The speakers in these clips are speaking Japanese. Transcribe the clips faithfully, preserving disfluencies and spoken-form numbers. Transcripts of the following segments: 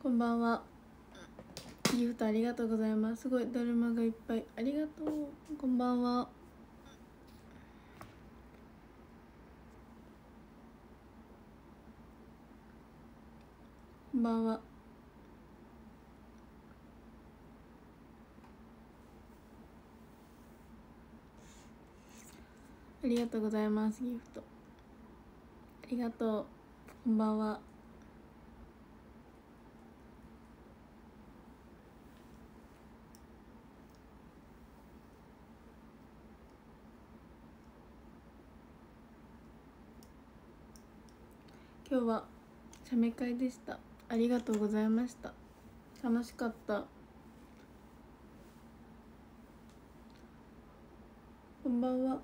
こんばんは。ギフトありがとうございます。すごいだるまがいっぱい、ありがとう。こんばんは。こんばんは。ありがとうございます。ギフトありがとう。こんばんは。今日は写メ会でした。ありがとうございました。楽しかった。こんばんは。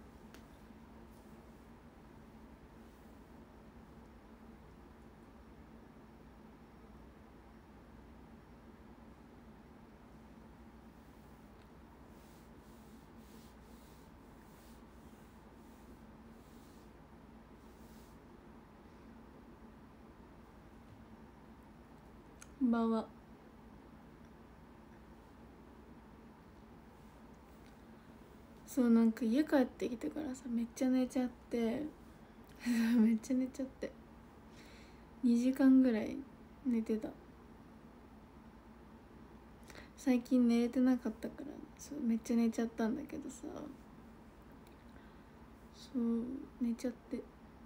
こんばんは。そうなんか家帰ってきてからさ、めっちゃ寝ちゃってめっちゃ寝ちゃってにじかんぐらい寝てた。最近寝れてなかったからそうめっちゃ寝ちゃったんだけどさ、そう寝ちゃって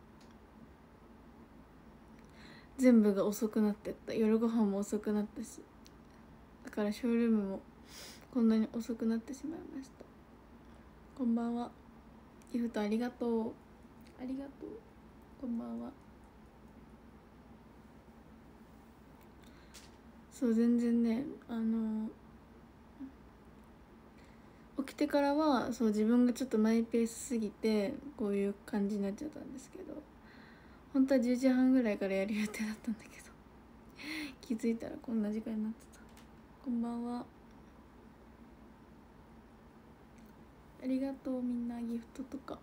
全部が遅くなってった。夜ご飯も遅くなったし、だからショールームもこんなに遅くなってしまいました。こんばんは。ギフトありがとう。ありがとう。こんばんは。そう全然ね、あの起きてからはそう自分がちょっとマイペースすぎてこういう感じになっちゃったんですけど、本当はじゅうじはんぐらいからやる予定だったんだけど気づいたらこんな時間になってた。こんばんは。ありがとうみんな、ギフトとか。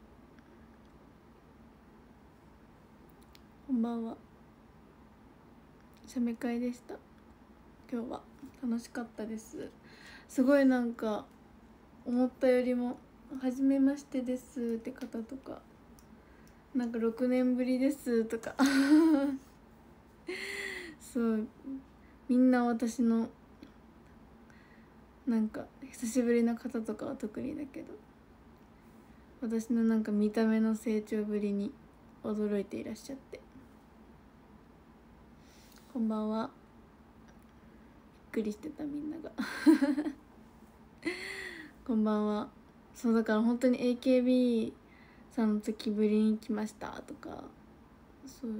こんばんは。写メ会でした。今日は楽しかったです。すごいなんか思ったよりも初めましてですって方とか、なんかろくねんぶりですとかそうみんな私のなんか久しぶりの方とかは特にだけど、私のなんか見た目の成長ぶりに驚いていらっしゃって、こんばんは。びっくりしてたみんながこんばんは。そうだから本当に エーケービー さんの時ぶりに来ましたとか、そう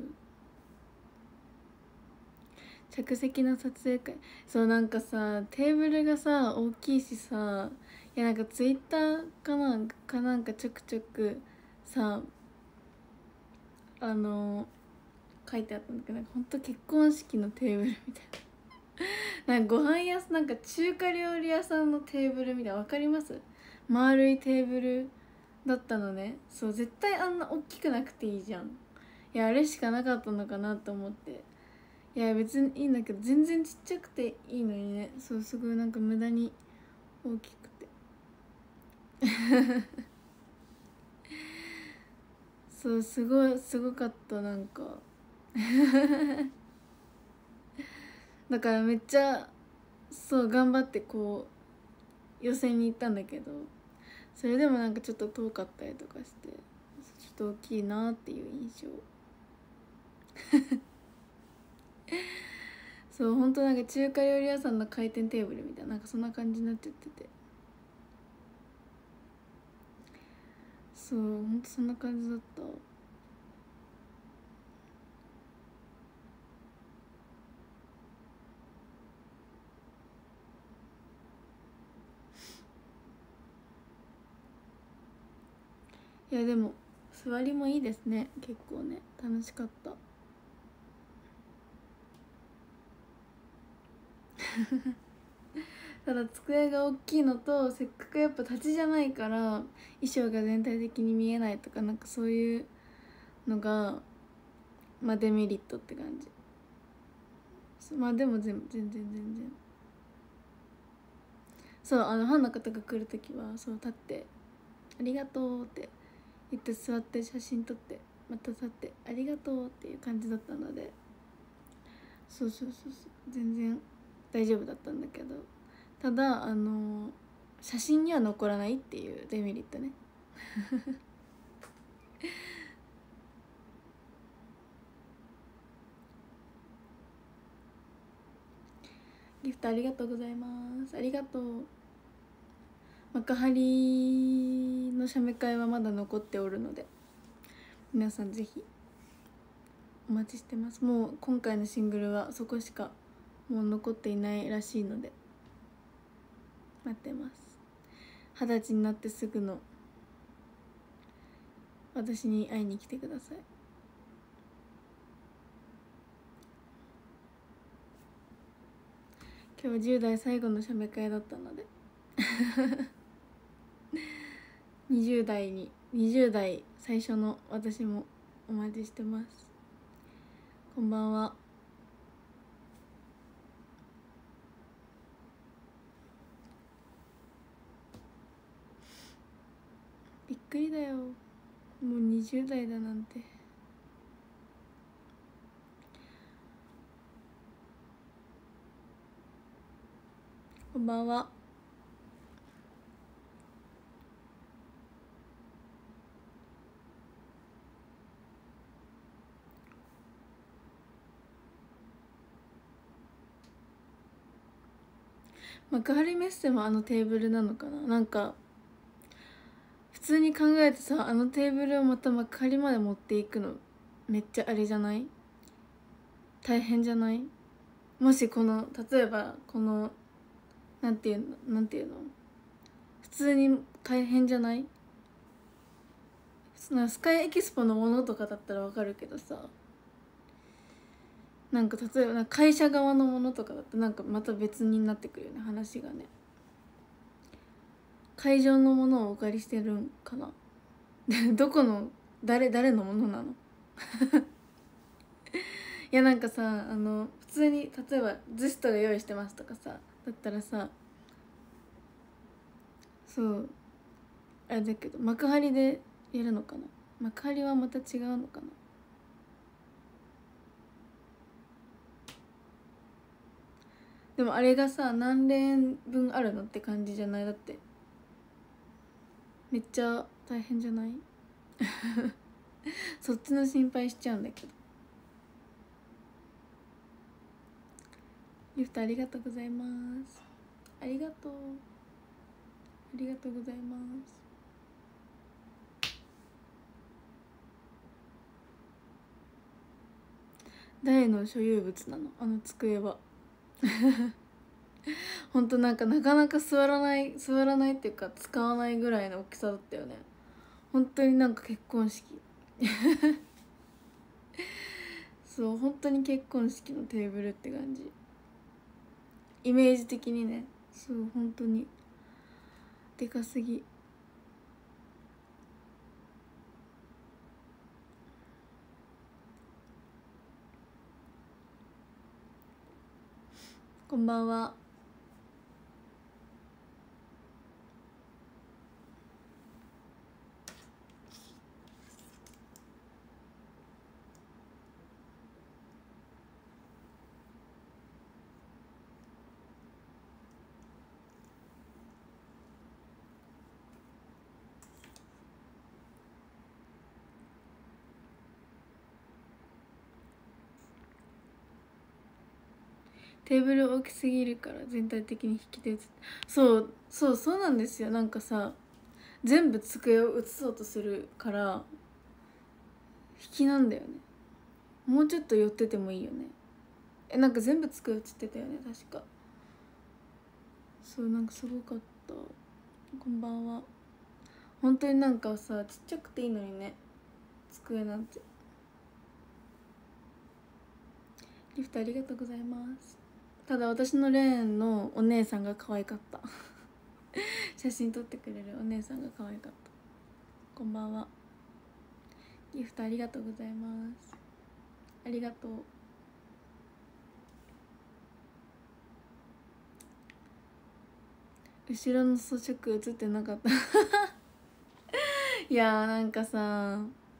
着席の撮影会、そうなんかさテーブルがさ大きいしさ、いやなんかツイッターかなんかかなんかちょくちょくさあの書いてあったんだけど、なんかほんと結婚式のテーブルみたいななんかご飯屋なんか中華料理屋さんのテーブルみたいな、わかります？丸いテーブルだったのね。そう絶対あんな大きくなくていいじゃん。いやあれしかなかったのかなと思って、いや別にいいんだけど全然ちっちゃくていいのにね。そうすごいなんか無駄に大きくてそうすごいすごかった。なんかだからめっちゃそう頑張ってこう予選に行ったんだけど、それでもなんかちょっと遠かったりとかして、ちょっと大きいなっていう印象そうほんとなんか中華料理屋さんの回転テーブルみたいな、なんかそんな感じになっちゃってて、そうほんとそんな感じだった。いやでも座りもいいですね。結構ね楽しかったただ机が大きいのと、せっかくやっぱ立ちじゃないから衣装が全体的に見えないとか、なんかそういうのがまあデメリットって感じ。 そう、まあでも全全然全然そう、あのファンの方が来る時はそう立って「ありがとう」って言って座って写真撮ってまた立って「ありがとう」っていう感じだったので、そうそうそうそう全然大丈夫だったんだけど、ただあの写真には残らないっていうデメリットねギフトありがとうございます。ありがとう。幕張の写メ会はまだ残っておるので皆さんぜひお待ちしてます。もう今回のシングルはそこしかもう残っていないらしいので待ってます。二十歳になってすぐの私に会いに来てください。今日はじゅう代最後の写メ会だったのでにじゅう代ににじゅう代最初の私もお待ちしてます。こんばんは。びっくりだよ、もうにじゅう代だなんて。こんばんは。幕張メッセもあのテーブルなのかな。なんか普通に考えてさ、あのテーブルをまた幕張まで持っていくのめっちゃあれじゃない？大変じゃない？もしこの例えばこのなんていうのなんていうの普通に大変じゃない？そのスカイエキスポのものとかだったらわかるけどさ、なんか例えばなんか会社側のものとかだとなんかまた別になってくるよね、話がね。会場のものをお借りしてるんかなどこの誰誰のものなのいやなんかさ、あの普通に例えばズストが用意してますとかさだったらさ、そうあれだけど幕張でやるのかな。幕張はまた違うのかな。でもあれがさ何連分あるのって感じじゃない？だってめっちゃ大変じゃないそっちの心配しちゃうんだけど。ギフトありがとうございます。ありがとうありがとうございます。誰の所有物なのあの机はほんとなんかなかなか座らない座らないっていうか使わないぐらいの大きさだったよね。本当になんか結婚式そう本当に結婚式のテーブルって感じ、イメージ的にね。そう本当にでかすぎ。こんばんは。テーブル大きすぎるから全体的に引き手。そうそうそうなんですよ。なんかさ全部机を移そうとするから引きなんだよね。もうちょっと寄っててもいいよね。えなんか全部机映ってたよね確か。そうなんかすごかった。こんばんは。本当になんかさちっちゃくていいのにね机なんて。ギフトありがとうございます。ただ私のレーンのお姉さんが可愛かった写真撮ってくれるお姉さんが可愛かった。こんばんは。ギフトありがとうございます。ありがとう。 後ろの装飾映ってなかったいやーなんかさ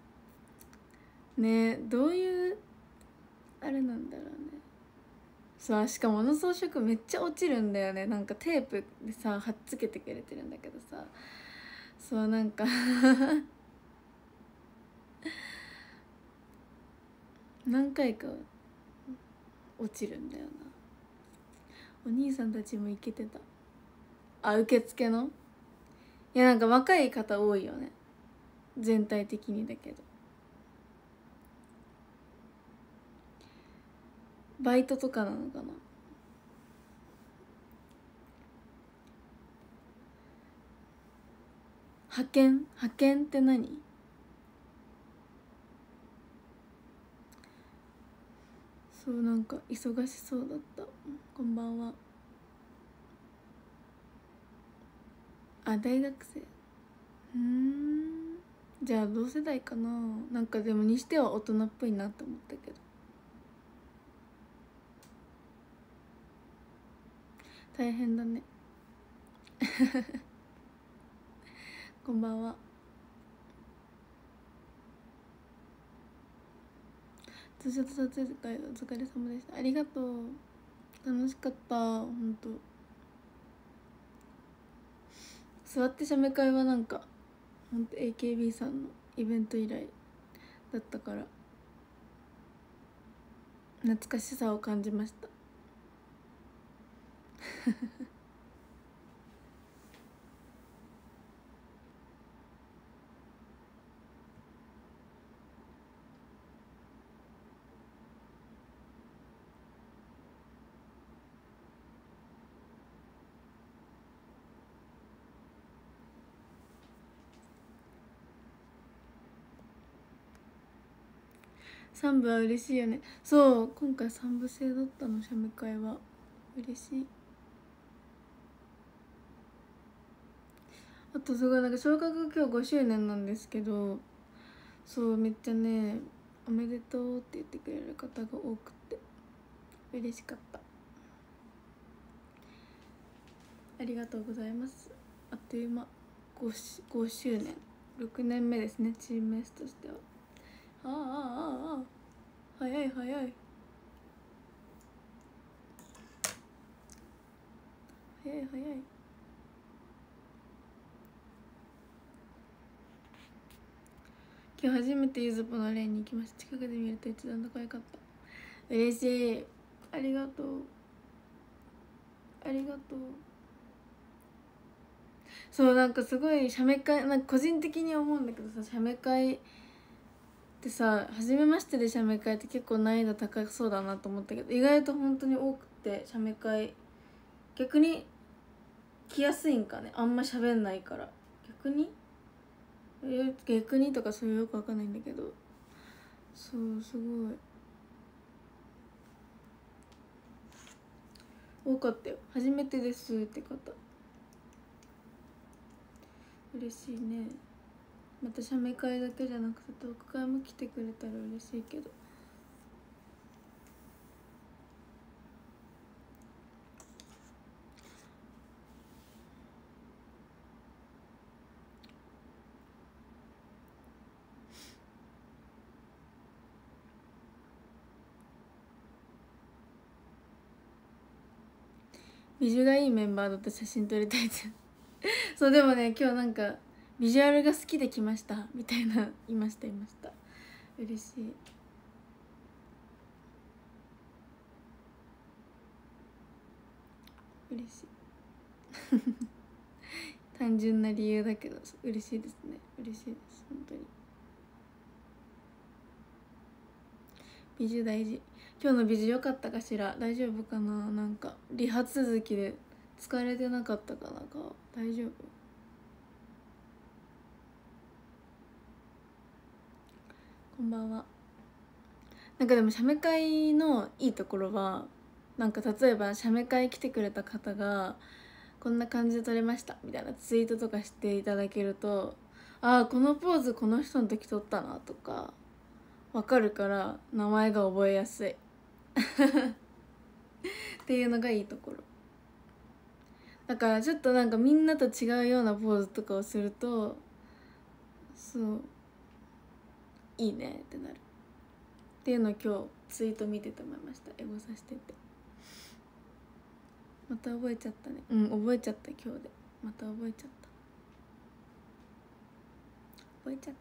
ね、どういうあれなんだろうね。さあしかもあの装飾めっちゃ落ちるんだよね。なんかテープでさ貼っつけてくれてるんだけどさ、そうなんか何回か落ちるんだよな。お兄さんたちもイケてた。あ、受付の、いやなんか若い方多いよね、全体的にだけど。バイトとかなのかな。派遣派遣って何？そうなんか忙しそうだった。こんばんは。あ、大学生。うん、じゃあ同世代かな。なんかでもにしては大人っぽいなって思ったけど。大変だねこんばんは。ツーショット撮影会お疲れ様でした。ありがとう、楽しかった。ほんと座って写メ会はなんかほんと エーケービー さんのイベント以来だったから懐かしさを感じましたさん部は嬉しいよね。そう、今回さん部制だったの、写メ会は。嬉しい。あとすごいなんか小学今日ごしゅうねんなんですけど、そうめっちゃねおめでとうって言ってくれる方が多くて嬉しかった。ありがとうございます。あっという間 5, しごしゅうねん、ろくねんめですね、チーム S としては。ああああああ、早い早い早い早い。今日初めてゆずぽのレーンに行きました。近くで見ると一段と可愛かった。嬉しい、ありがとうありがとう。そうなんかすごい写メ会、なんか個人的に思うんだけどさ、写メ会ってさ、初めましてで写メ会って結構難易度高そうだなと思ったけど、意外と本当に多くて、写メ会逆に来やすいんかね、あんま喋んないから。逆にえ逆にとかそういうよくわかんないんだけど、そうすごい多かったよ。初めてですって方嬉しいね。また写メ会だけじゃなくてトーク会も来てくれたら嬉しいけど。ビジュがいいメンバーだと写真撮りたいってそうでもね今日なんかビジュアルが好きで来ましたみたいないましたいました。嬉しい。嬉しい単純な理由だけど嬉しいですね。嬉しいです本当に。ビジュ大事。今日のビジュ良かったかしら。大丈夫かな。なんか理髪続きで疲れてなかったかな。か大丈夫。こんばんは。なんかでも写メ会のいいところは、なんか例えば写メ会来てくれた方がこんな感じで撮れましたみたいなツイートとかしていただけると、ああこのポーズこの人の時撮ったなとかわかるから、名前が覚えやすいっていうのがいいところ。 だからちょっとなんかみんなと違うようなポーズとかをするとそういいねってなるっていうのを今日ツイート見てて思いました。エゴさしててまた覚えちゃったね。うん覚えちゃった今日でまた覚えちゃった覚えちゃった。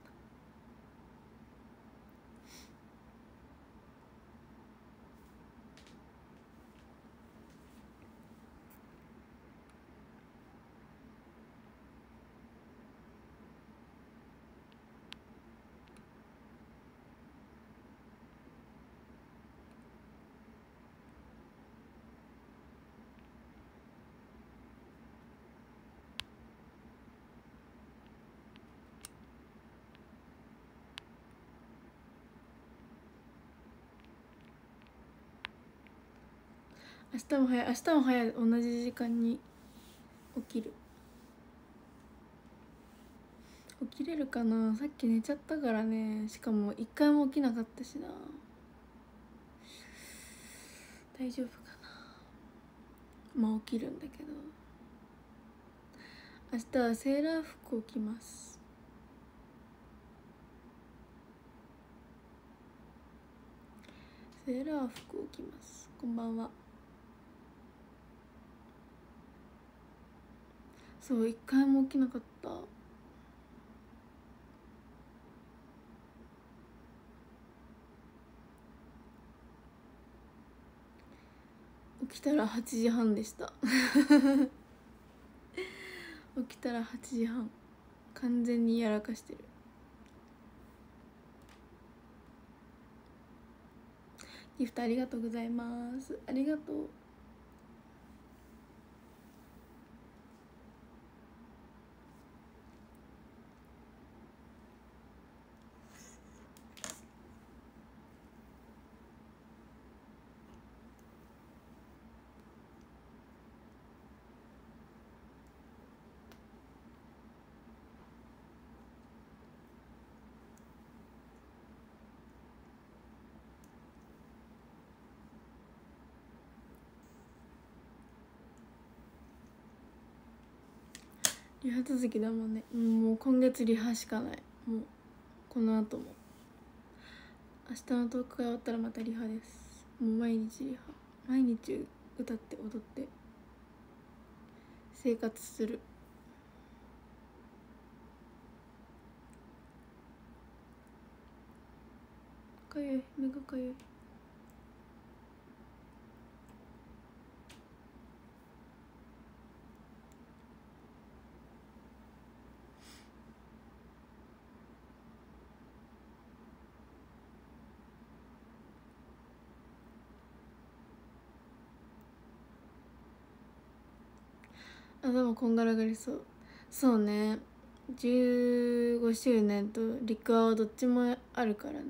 明日も早い明日も早い同じ時間に起きる。起きれるかな。さっき寝ちゃったからね。しかも一回も起きなかったしな。大丈夫かな。まあ起きるんだけど明日はセーラー服を着ます。セーラー服を着ます。こんばんは。そう一回も起きなかった。起きたらはちじはんでした起きたらはちじはん完全にやらかしてる。ギフトありがとうございます。ありがとう。リハ続きだもんね。もう今月リハしかない。もうこの後も明日のトークが終わったらまたリハです。もう毎日リハ毎日歌って踊って生活する。かゆい目がかゆい。頭こんがらがりそう。そうねじゅうごしゅうねんとリクアはどっちもあるからね。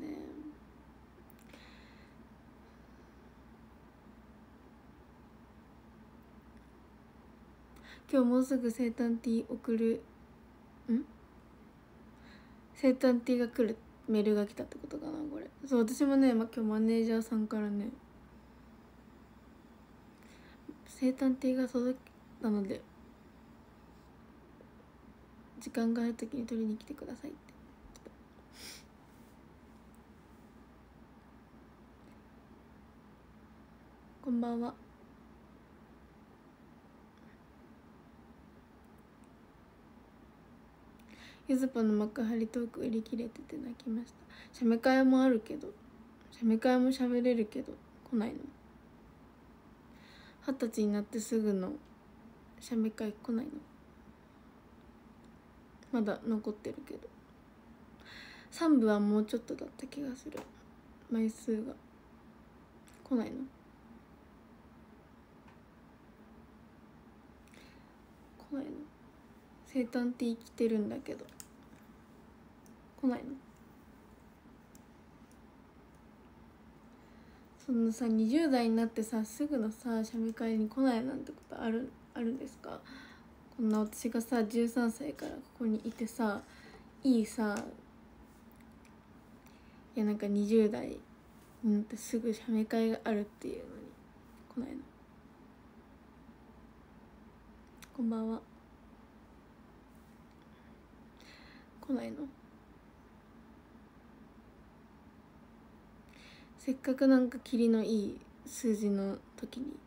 今日もうすぐ生誕 T 送るん生誕 T が来るメールが来たってことかなこれ。そう私もね、ま、今日マネージャーさんからね生誕 T が届きたので時間がある時に取りに来てくださいって。こんばんは。ゆずぽの幕張トーク売り切れてて泣きました。写メ会もあるけど写メ会も喋れるけど来ないの。二十歳になってすぐの写メ会来ないの。まだ残ってるけどさん部はもうちょっとだった気がする。枚数が来ないの。来ないの。生誕って生きてるんだけど来ないの。そんなさにじゅう代になってさすぐのさ写メ会に来ないなんてことあるあるんですか。こんな私がさじゅうさんさいからここにいてさいいさいやなんかにじゅう代になってすぐ写メ会があるっていうのに来ないの。 こんばんは。来ないの？せっかくなんかキリのいい数字の時に。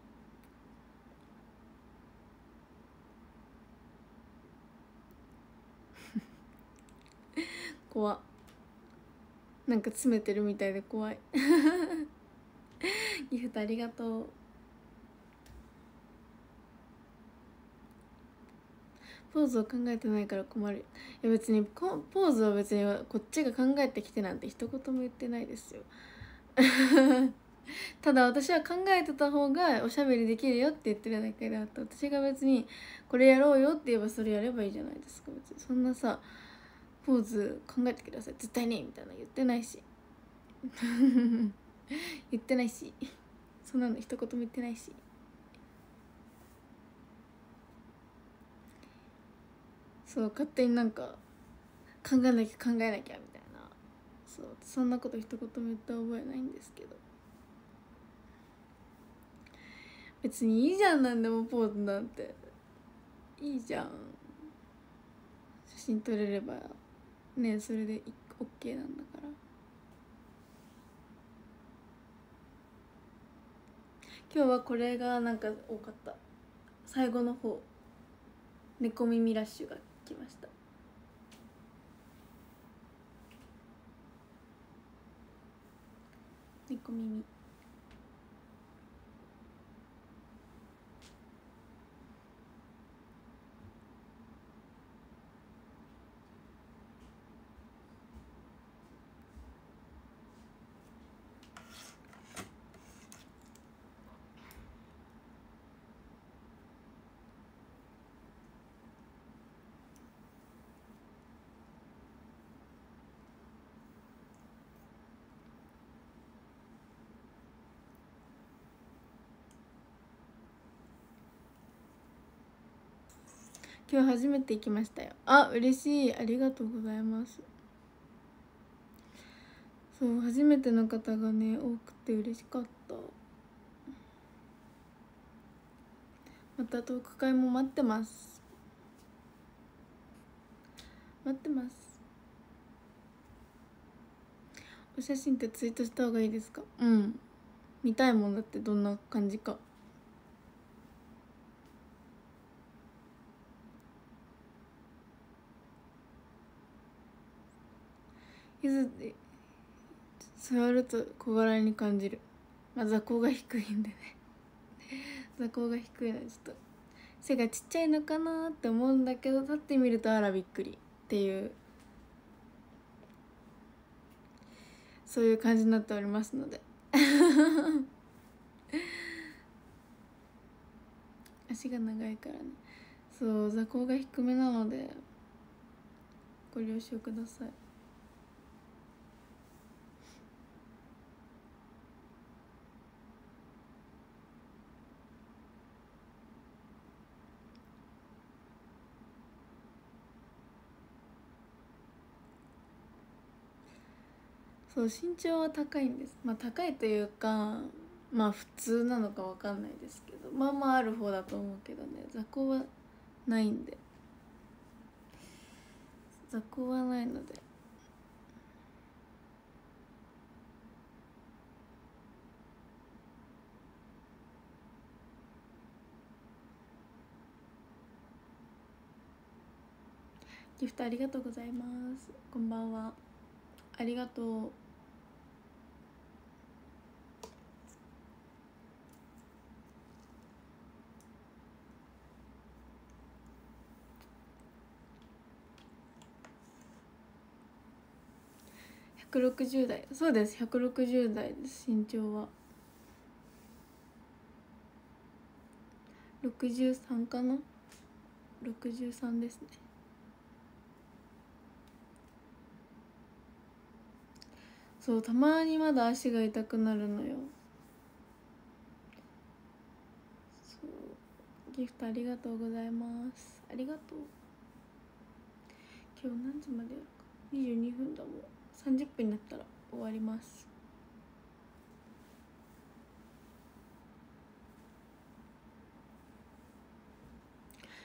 怖っ。なんか詰めてるみたいで怖い。ギフトありがとう。ポーズを考えてないから困る。いや別にポーズは別にこっちが考えてきてなんて一言も言ってないですよ。ただ私は考えてた方がおしゃべりできるよって言ってるだけであって、私が別にこれやろうよって言えばそれやればいいじゃないですか。別にそんなさポーズ考えてください絶対にみたいな言ってないし。言ってないし、そんなの一言も言ってないし。そう勝手になんか考えなきゃ考えなきゃみたいな、そうそんなこと一言も言った覚えないんですけど、別にいいじゃん、なんでもポーズなんていいじゃん。写真撮れればねそれで OK なんだから。今日はこれがなんか多かった。最後の方猫耳ラッシュが来ました。猫耳今日初めて行きましたよ。あ、嬉しい、ありがとうございます。そう初めての方がね多くて嬉しかった。またトーク会も待ってます。待ってます。お写真ってツイートした方がいいですか？うん、見たいもんだって、どんな感じか。ゆずで触ると小柄に感じる。まあ座高が低いんでね。座高が低いのでちょっと背がちっちゃいのかなって思うんだけど、立ってみるとあらびっくりっていう、そういう感じになっておりますので。足が長いからね。そう座高が低めなのでご了承ください。そう身長は高いんです。まあ高いというかまあ普通なのかわかんないですけど、まあまあある方だと思うけどね。座高はないんで、座高はないので。ギフトありがとうございます。こんばんは。ありがとう。ひゃくろくじゅう代、そうです、ひゃくろくじゅう代です。身長はろくじゅうさんかな。ろくじゅうさんですね。そうたまにまだ足が痛くなるのよ。そうギフトありがとうございます。ありがとう。今日何時までやるか。にじゅうにふんだもん。さんじゅっぷんになったら終わります。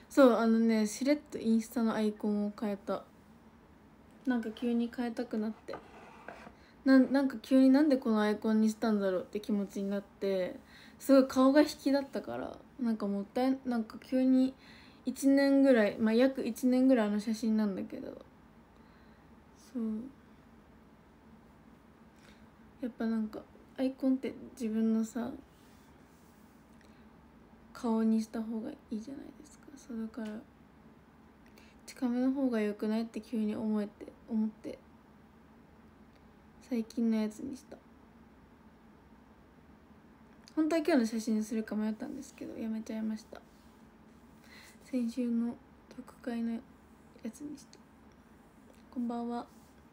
そうあのねしれっとインスタのアイコンを変えた。なんか急に変えたくなってななんか急になんでこのアイコンにしたんだろうって気持ちになって、すごい顔が引きだったから、なんかもったいなんか急にいちねんぐらい、まあ約いちねんぐらいの写真なんだけど、そうやっぱなんかアイコンって自分のさ顔にした方がいいじゃないですか。そうだから近めの方が良くないって急に思えて思って最近のやつにした。本当は今日の写真にするか迷ったんですけどやめちゃいました。先週の特会のやつにした。こんばんは。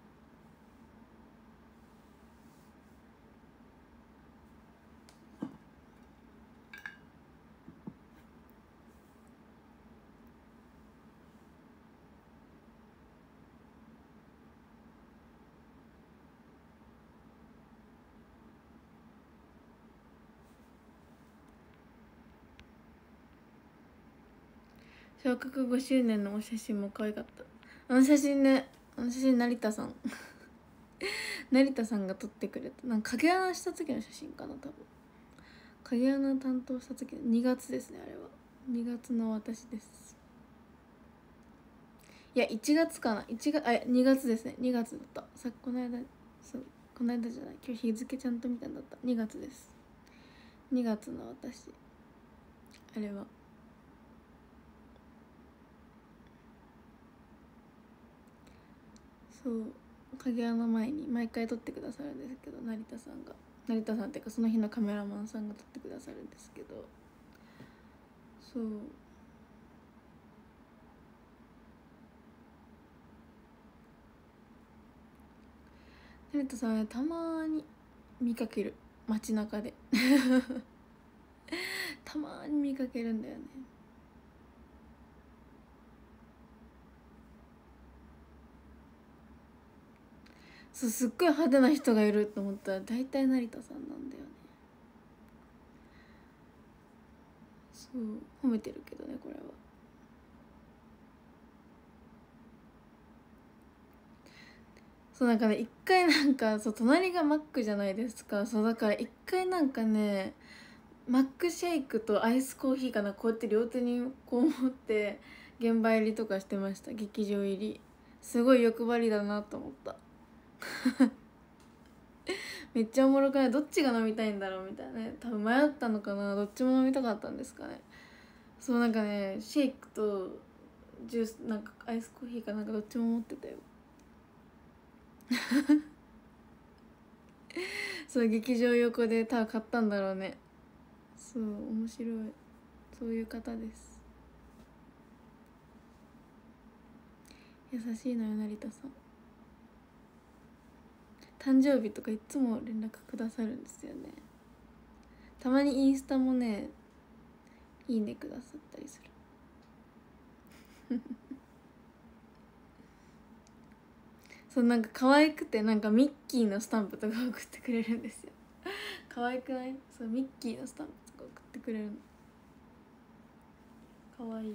小学ごしゅうねんのお写真も可愛かった。あの写真ね、あの写真成田さん成田さんが撮ってくれた。なんか影穴した時の写真かな多分。影穴担当した時のにがつですね。あれはにがつの私です。いやいちがつかな、いちがつあにがつですね。にがつだった。さこの間、そうこの間じゃない、今日日付ちゃんと見たんだった。にがつです。にがつの私、あれはそう影穴前に毎回撮ってくださるんですけど、成田さんが成田さんっていうかその日のカメラマンさんが撮ってくださるんですけど、そう成田さんはたまに見かける、街中でたまに見かけるんだよね。そうすっごい派手な人がいると思ったら大体成田さんなんだよね。そう褒めてるけどねこれは。そうなんかね一回なんかそう隣がマックじゃないですか。そうだから一回なんかねマックシェイクとアイスコーヒーかな、こうやって両手にこう持って現場入りとかしてました。劇場入りすごい欲張りだなと思っためっちゃおもろくない？どっちが飲みたいんだろうみたいなね。多分迷ったのかな、どっちも飲みたかったんですかね。そうなんかねシェイクとジュースなんかアイスコーヒーかなんかどっちも持ってたよそう劇場横で多分買ったんだろうね。そう面白い、そういう方です。優しいのよ成田さん。誕生日とかいつも連絡くださるんですよね。たまにインスタもねいいねくださったりするそうなんか可愛くて、なんかミッキーのスタンプとか送ってくれるんですよ可愛くない？そうミッキーのスタンプとか送ってくれるの可愛い。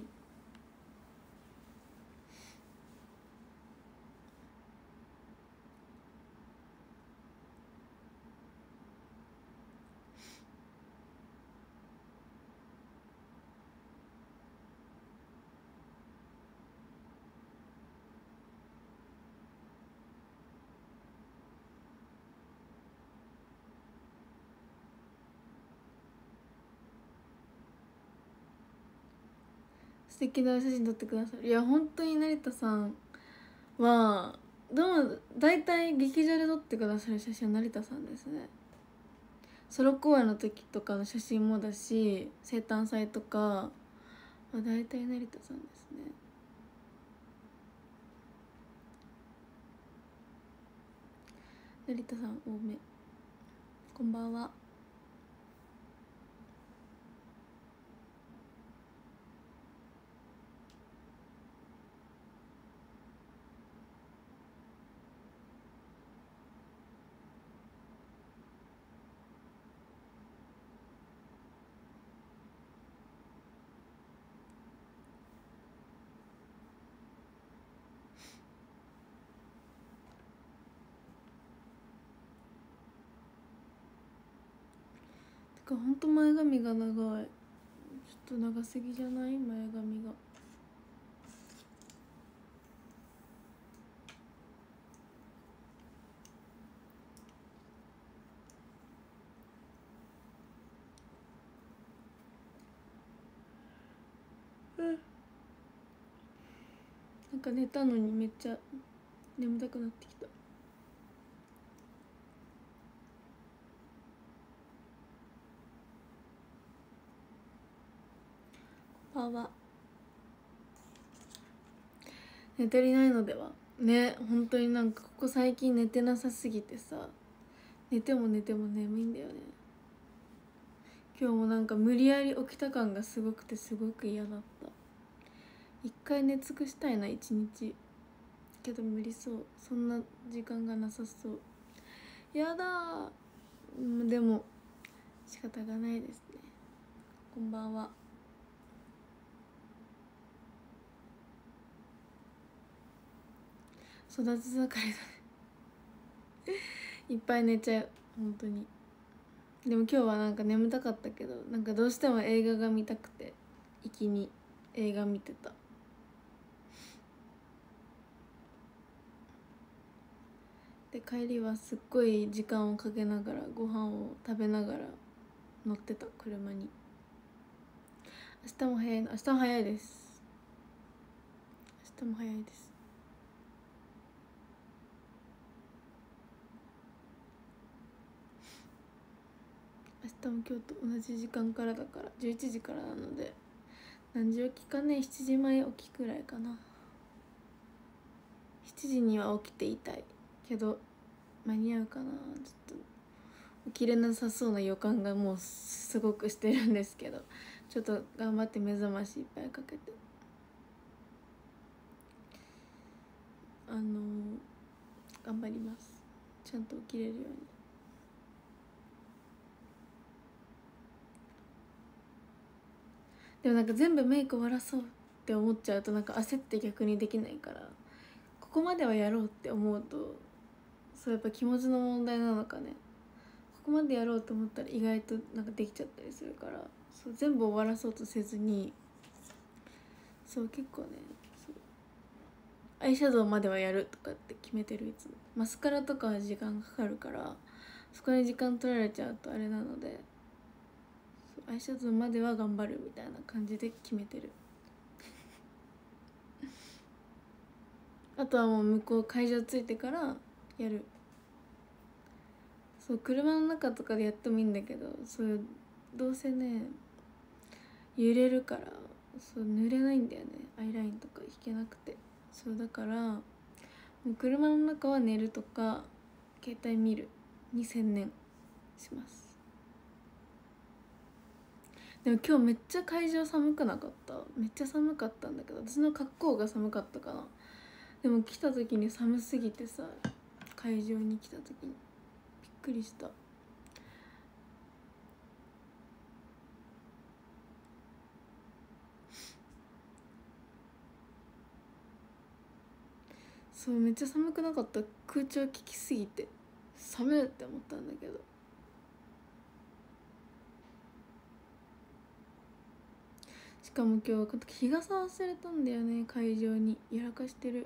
素敵な写真撮ってくださる。いや本当に成田さんはどう大体劇場で撮ってくださる写真は成田さんですね。ソロ公演の時とかの写真もだし、生誕祭とかは大体成田さんですね。成田さん多め。こんばんは。 かほんと前髪が長い。ちょっと長すぎじゃない？前髪が。なんか寝たのにめっちゃ眠たくなってきた。こんばんは。寝足りないのではね。本当になんかここ最近寝てなさすぎてさ、寝ても寝ても眠いんだよね。今日もなんか無理やり起きた感がすごくてすごく嫌だった。一回寝尽くしたいな一日。けど無理そう。そんな時間がなさそう。やだー。でも仕方がないですね。こんばんは。育ち盛りだねいっぱい寝ちゃう本当に。でも今日はなんか眠たかったけど、なんかどうしても映画が見たくて一気に映画見てた。で帰りはすっごい時間をかけながらご飯を食べながら乗ってた車に。明日も早いの。明日も早いです。明日も早いです。明日も今日と同じ時間からだからじゅういちじからなので、何時起きかね。しちじまえ起きくらいかな。しちじには起きていたいけど間に合うかな。ちょっと起きれなさそうな予感がもうすごくしてるんですけど、ちょっと頑張って目覚ましいっぱいかけてあのー、頑張ります。ちゃんと起きれるように。でもなんか全部メイク終わらそうって思っちゃうとなんか焦って逆にできないから、ここまではやろうって思うと、そうやっぱ気持ちの問題なのかね。ここまでやろうと思ったら意外となんかできちゃったりするから、そう全部終わらそうとせずに、そう結構ね、そうアイシャドウまではやるとかって決めてる。いつもマスカラとかは時間かかるから、そこに時間取られちゃうとあれなので、アイシャドウまでは頑張るみたいな感じで決めてるあとはもう向こう会場着いてからやる。そう車の中とかでやってもいいんだけど、そういうどうせね揺れるから、そう濡れないんだよね。アイラインとか引けなくて。そうだからもう車の中は寝るとか携帯見るに専念します。でも今日めっちゃ会場寒くなかった？めっちゃ寒かったんだけど、私の格好が寒かったかな。でも来た時に寒すぎてさ、会場に来た時にびっくりした。そうめっちゃ寒くなかった？空調効きすぎて寒いって思ったんだけど。しかも今日日傘忘れたんだよね。会場にやらかしてる。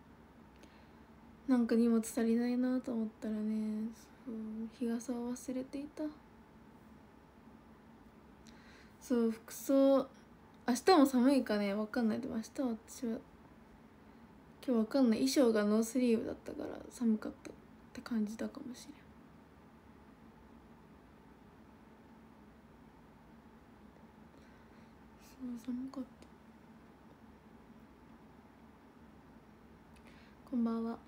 なんか荷物足りないなと思ったらね、そう日傘を忘れていた。そう服装明日も寒いかね、わかんない。でも明日は私は今日わかんない。衣装がノースリーブだったから寒かったって感じだかもしれん。そう寒かった。こんばんは。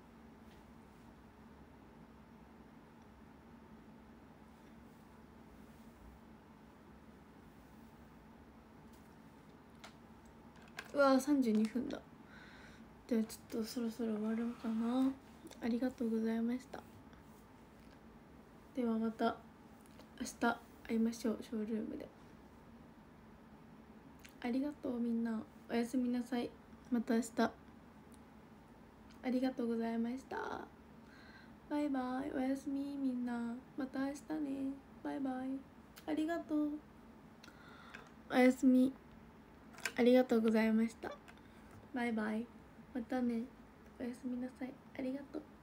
うわーさんじゅうにふんだ。ではちょっとそろそろ終わろうかな。ありがとうございました。ではまた明日会いましょう、ショールームで。ありがとうみんな。おやすみなさい。また明日。ありがとうございました。バイバイ。おやすみみんな。また明日ね。バイバイ。 ありがとう。おやすみ。ありがとうございました。バイバイ。またね。おやすみなさい。ありがとう。